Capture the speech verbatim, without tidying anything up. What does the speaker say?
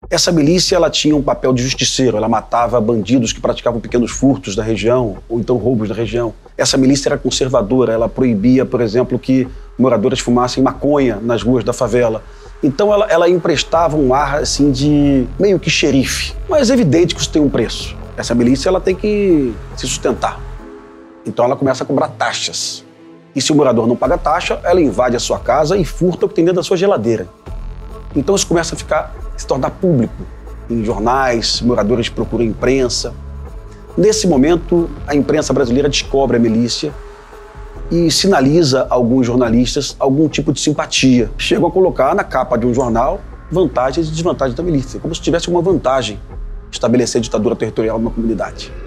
Essa milícia, ela tinha um papel de justiceiro, ela matava bandidos que praticavam pequenos furtos da região, ou então roubos da região. Essa milícia era conservadora, ela proibia, por exemplo, que moradores fumassem maconha nas ruas da favela. Então ela, ela emprestava um ar, assim, de meio que xerife. Mas é evidente que isso tem um preço. Essa milícia, ela tem que se sustentar. Então ela começa a cobrar taxas. E se o morador não paga taxa, ela invade a sua casa e furta o que tem dentro da sua geladeira. Então isso começa a ficar, se tornar público. Em jornais, moradores procuram a imprensa. Nesse momento, a imprensa brasileira descobre a milícia e sinaliza a alguns jornalistas algum tipo de simpatia. Chegam a colocar na capa de um jornal vantagens e desvantagens da milícia, como se tivesse uma vantagem estabelecer ditadura territorial numa comunidade.